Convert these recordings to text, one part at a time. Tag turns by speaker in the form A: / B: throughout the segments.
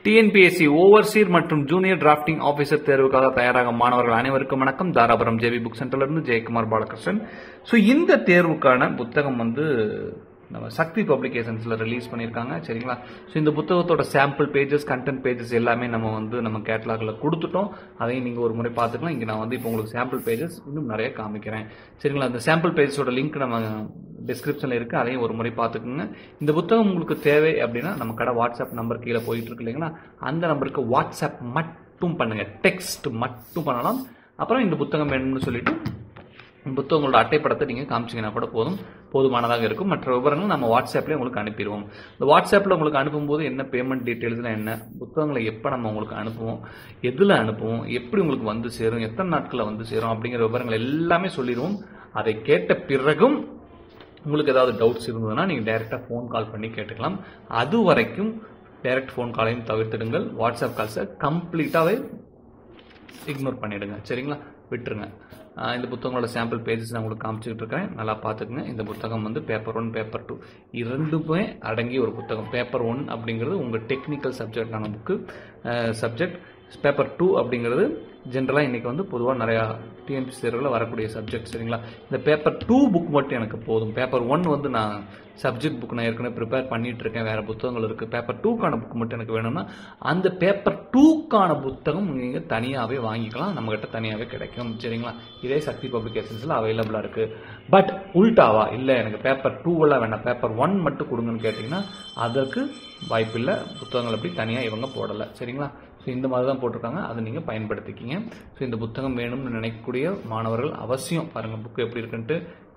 A: TNPSC overseer மற்றும் junior drafting officer தேர்வுக்காக தயாராக மாணவர்கள் அனைவருக்கும் வணக்கம். தாராபுரம் ஜேவி புக் சென்டர்ல இருந்து ஜெயக்குமார் பாலகிருஷ்ணன். ஸோ இந்த தேர்வுக்கான புத்தகம் நம்ம சக்தி பப்ளிகேஷன்ஸ்ல ரிலீஸ் பண்ணியிருக்காங்க. சரிங்களா? ஸோ இந்த புத்தகத்தோட சாம்பிள் பேஜஸ், கண்டென்ட் பேஜஸ் எல்லாமே நம்ம கேட்டலாக்ல கொடுத்துட்டோம். அதையும் நீங்க ஒரு முறை பார்த்துக்கலாம். இங்க நான் இப்போ உங்களுக்கு சாம்பிள் பேஜஸ் இன்னும் நிறைய காமிக்கிறேன். சரிங்களா? அந்த சாம்பிள் பேஜஸோட லிங்க் நம்ம டிஸ்கிரிப்ஷன்ல இருக்கு. அதையும் ஒரு முறை பார்த்துக்கோங்க. இந்த புத்தகம் உங்களுக்கு தேவை அப்படின்னா நம்ம கடை வாட்ஸ்அப் நம்பர் கீழே போயிட்டு இருக்கு இல்லைங்களா? அந்த நம்பருக்கு வாட்ஸ்அப் மட்டும் பண்ணுங்க, டெக்ஸ்ட் மட்டும் பண்ணலாம். அப்புறம் இந்த புத்தகம் வேணும்னு சொல்லிட்டு புத்தகங்களோட அட்டைப்படத்தை நீங்க காமிச்சிங்கன்னா கூட போதுமானதாக இருக்கும். மற்ற விவரங்கள் நம்ம வாட்ஸ்அப்ல உங்களுக்கு அனுப்பிடுவோம். இந்த வாட்ஸ்அப்ல உங்களுக்கு அனுப்பும்போது என்ன பேமெண்ட் டீடைல்ஸ்லாம் என்ன, புத்தகங்களை எப்போ நம்ம உங்களுக்கு அனுப்புவோம், எதுல அனுப்புவோம், எப்படி உங்களுக்கு வந்து சேரும், எத்தனை நாட்களில் வந்து சேரும் அப்படிங்கிற விவரங்கள் எல்லாமே சொல்லிடுவோம். அதை கேட்ட பிறகும் உங்களுக்கு ஏதாவது டவுட்ஸ் இருந்ததுன்னா நீங்க டைரக்டா ஃபோன் கால் பண்ணி கேட்டுக்கலாம். அது வரைக்கும் டைரக்ட் ஃபோன் காலையும் தவிர்த்துடுங்கள். வாட்ஸ்அப் கால்ஸை கம்ப்ளீட்டாவே இக்னோர் பண்ணிடுங்க. சரிங்களா? விட்டுருங்க. இந்த புத்தகங்களோட சாம்பிள் பேஜஸ் நான் உங்களுக்கு காமிச்சுட்டு இருக்கேன். நல்லா பார்த்துக்குங்க. இந்த புத்தகம் பேப்பர் 1, பேப்பர் 2 இரண்டுமே அடங்கிய ஒரு புத்தகம். பேப்பர் 1 அப்படிங்கிறது உங்க டெக்னிக்கல் சப்ஜெக்டான புக்கு சப்ஜெக்ட். பேப்பர் 2 அப்படிங்கிறது ஜென்ரலாக இன்னைக்கு பொதுவாக நிறைய டிஎன்பிஎஸ்சி தேர்வில் வரக்கூடிய சப்ஜெக்ட். சரிங்களா? இந்த பேப்பர் 2 புக் மட்டும் எனக்கு போதும். பேப்பர் 1 நான் சப்ஜெக்ட் புக் நான் ஏற்கனவே ப்ரிப்பேர் பண்ணிட்டு இருக்கேன். வேற புத்தகங்கள் இருக்கு. பேப்பர் 2க்கான புக் மட்டும் எனக்கு வேணும்னா அந்த பேப்பர் 2க்கான புத்தகம் நீங்க தனியாவே வாங்கிக்கலாம். நம்ம கிட்ட தனியாவே கிடைக்கும். சரிங்களா? இதே சக்தி பப்ளிகேஷன்ஸ்ல அவைலபிளா இருக்கு. பட் உல்டாவா இல்ல எனக்கு பேப்பர் 2 எல்லாம் வேண்டாம், பேப்பர் 1 மட்டும் கொடுங்கன்னு கேட்டீங்கன்னா அதற்கு வாய்ப்பில்லை. புத்தகங்கள் அப்படி தனியா இவங்க போடல. சரிங்களா? இந்த மாதிரி தான் போட்டிருக்காங்க. அதை நீங்க பயன்படுத்திக்கிங்க. ஸோ இந்த புத்தகம் வேணும்னு நினைக்கக்கூடிய மாணவர்கள் அவசியம் பாருங்க புக் எப்படி இருக்குன்ட்டு.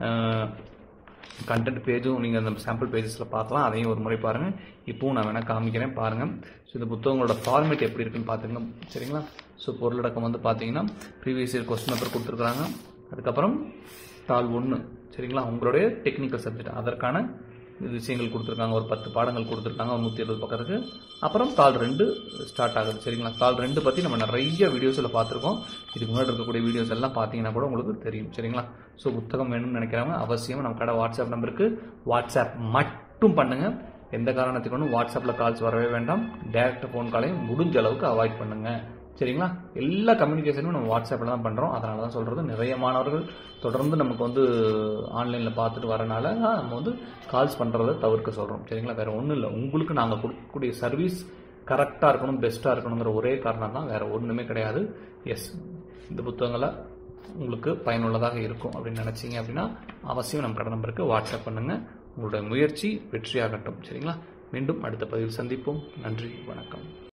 A: கண்டென்ட் பேஜும் நீங்க அந்த சாம்பிள் பேஜஸ்ல பார்க்கலாம். அதையும் ஒரு முறை பாருங்க. இப்பவும் நான் வேணா காமிக்கிறேன் பாருங்க. ஸோ இந்த புத்தகங்களோட ஃபார்மேட் எப்படி இருக்குன்னு பாத்துங்க. சரிங்களா? ஸோ பொருளடக்கம் பாத்தீங்கன்னா ப்ரீவியஸ் இயர் கொஸ்டின் பேப்பர் கொடுத்துருக்காங்க. அதுக்கப்புறம் தாள் 1. சரிங்களா? உங்களுடைய டெக்னிக்கல் சப்ஜெக்ட் அதற்கான விஷயங்கள் கொடுத்துருக்காங்க. ஒரு 10 பாடங்கள் கொடுத்துருக்காங்க, 120 பக்கத்துக்கு. அப்புறம் தாள் 2 ஸ்டார்ட் ஆகுது. சரிங்களா? தாள் 2 பத்தி நம்ம நிறைய வீடியோஸ்ல பார்த்துருக்கோம். இதுக்கு முன்னாடி இருக்கக்கூடிய வீடியோஸ் எல்லாம் பார்த்தீங்கன்னா கூட உங்களுக்கு தெரியும். சரிங்களா? ஸோ புத்தகம் வேணும்னு நினைக்கிறவங்க அவசியம் நம்ம கடை வாட்ஸ்அப் நம்பருக்கு வாட்ஸ்அப் மட்டும் பண்ணுங்க. எந்த காரணத்துக்கு வாட்ஸ்அப்ல கால்ஸ் வரவே வேண்டாம். டைரக்ட் ஃபோன் காலையும் முடிஞ்ச அளவுக்கு அவாய்ட் பண்ணுங்க. சரிங்களா? எல்லா கம்யூனிகேஷனும் நம்ம வாட்ஸ்அப்ல தான் பண்றோம். அதனால தான் சொல்றது. நிறைய மாணவர்கள் தொடர்ந்து நமக்கு ஆன்லைன்ல பார்த்துட்டு வரனால நம்ம கால்ஸ் பண்றதை தவிர்க்க சொல்றோம். சரிங்களா? வேற ஒன்றும் இல்லை. உங்களுக்கு நாங்கள் கொடுக்கக்கூடிய சர்வீஸ் கரெக்டா இருக்கணும், பெஸ்டா இருக்கணுங்கிற ஒரே காரணம் தான், வேற ஒண்ணுமே கிடையாது. எஸ், இந்த புத்தகங்களை உங்களுக்கு பயனுள்ளதாக இருக்கும் அப்படின்னு நினைச்சீங்க அப்படின்னா அவசியம் நம்ம கடை நம்பருக்கு வாட்ஸ்அப் பண்ணுங்க. உங்களுடைய முயற்சி வெற்றியாகட்டும். சரிங்களா? மீண்டும் அடுத்த பதிவில் சந்திப்போம். நன்றி, வணக்கம்.